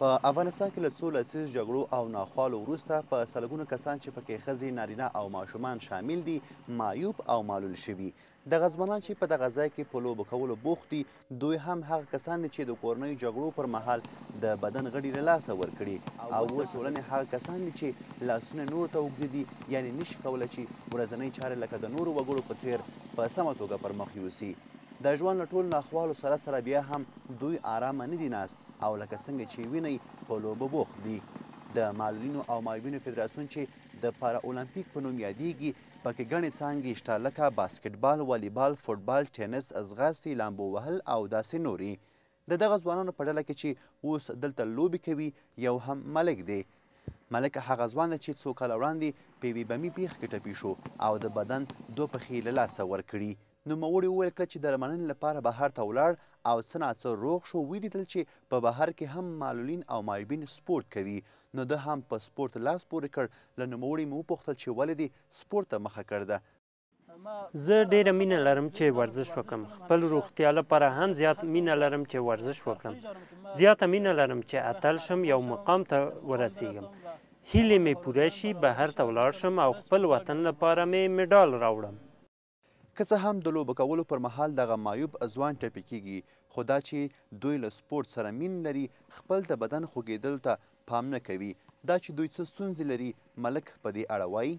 په افغانستان کې له څو لسیزو جګړو او ناخوالو وروسته په سلګونو کسان چې پکې ښځې نارینه او ماشومان شامل دي معیوب او معلول شوي. دغه ځوانان چې په دغه ځای کې په لوبو کولو بوخت دي دوی هم هغه کسان دي چې د کورنیو جګړو پر مهال د بدن غړي له لاسه ورکړي او اوس د ټولنې هغه کسان دي چې لاسونه نورو ته اوږده دي یعنې نشي کولی چې ورځنۍ چارې لکه د نورو وګړو په څیر په سمه توګه پر مخ یوسي. د ژوند له ټولو ناخوالو سره بیا هم دوی آرامه نه دي ناست او لکه څنګه چې وینئ په لوبو بوخت دي. د معلولینو او معیوبینو فدراسیون چې د پارا اولمپیک په نوم یادیږي پکې ګڼې څانګې شته لکه باسکټبال، والیبال، فوټبال، ټینس، ځغاستې، لامبو وهل او داسې نورې. د دغه ځوانانو په ډله کې چې اوس دلته لوبې کوي یو هم ملک دی. ملک هغه ځوان دی چې څو کاله وړاندې په یوې بمي پیښې کې ټپي شو او د بدن 2 پښې له لاسه ورکړي. نوموړي وویل کله چې درملنې لپاره بهر ته ولاړ او څه ناڅه روغ شو ولیدل چې په بهر کې هم معلولین او معیوبین سپورت کوي نو ده هم په سپورت لاس پورې کړ. له نوموړي مې وپوښتل چې ولې دې سپورت ته مخه کړده. زه ډیره مینه لرم چې ورزش وکړم. خپل روغتیا لپاره هم زیات مینه لرم چې ورزش وکړم. زیاته مینه لرم چې اتل شم یو مقام ته ورسیږم. هیلې مې پوره شي بهر ته ولاړ شم او خپل وطن لپاره مې مډال راوړم. که څه هم د لوبو کولو پر مهال دغه معیوب ځوان ټپي کیږي خو دا چې دوی له سپورت سره مین لري خپل د بدن خوږېدلو ته پام نه کوي. دا چې دوی څه ستونزې لري ملک په دې اړه وایي.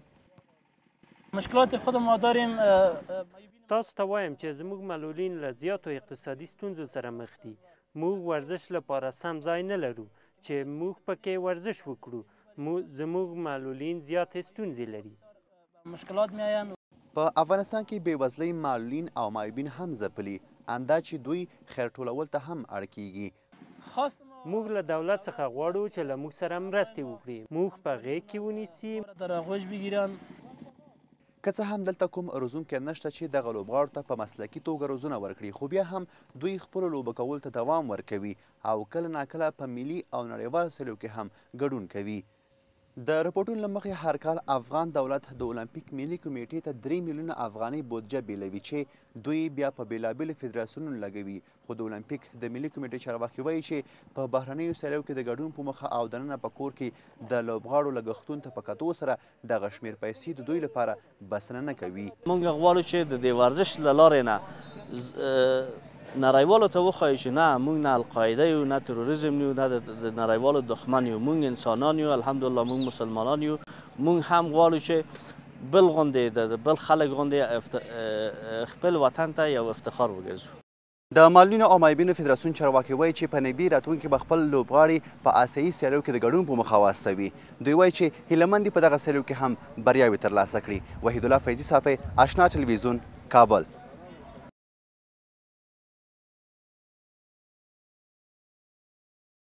مشکلات خود ما داریم. تاسو ته وایم چې زموږ معلولین له زیاتو اقتصادي ستونزو سره مخ دي. موږ ورزش لپاره سم ځای نه لرو چې موږ پکې ورزش وکړو. زموږ معلولین زیاتې ستونزې لري. مشکلات میآیند. په افغانستان کې بېوزلۍ معلولین او معیوبین هم ځپلي اندا چې دوی خیر ټولول ته هم اړ کیږي. موږ له دولت څخه غواړو چې له موږ سره مرستې وکړي. موږ په غېږ کې ونیسي. در آغوش بگیرن. که څه هم دلته کوم روزونکی نشته چې دغه لوبغاړو ته په مسلکي توګه روزنه ورکړي خو بیا هم دوی خپلو لوبو کولو ته دوام ورکوي او کله ناکله په ملي او نړیوالو سیالیو کې هم ګډون کوي. د رپورټونو له مخې هر کال افغان دولت د اولمپیک ملي کمیټې ته 3 میلیونه افغانۍ بودجه بیلوي چې دوی بیا په بېلابېلو فدراسیونونو لګوي. خو د اولمپیک د ملي کمیټې چارواکي وایي چې په بهرنیو سیالیو کې د ګډون په موخه او دننه په کور کې د لوبغاړو لګښتونو ته په کتو سره دغه شمېر پیسې د دوی لپاره بسنه نه کوي. موږ غواړو چې د دې ورزش له لارې نه نړیوالو ته وښایو چې نه موږ نه القاعده یو نه تروریزم یو نه د نړیوالو دښمن یو. موږ انسانان یو الحمدلله موږ مسلمانان یو. موږ هم غواړو چې بل غوندې د بل خلک غوندې خپل وطن ته یو افتخار وګرځو. د معلولینو او معیوبینو فدراسیون چارواکي وایي چې په نږدې راتلونکي به خپل لوبغاړي په آسیایي سیالیو کې د ګډون په موخه واستوي. دوی وایي چې هیلهمند دي په دغه سیالیو کې هم بریاوې ترلاسه کړي. وحید الله فیضي صافی، اشنا ټلویزیون، کابل.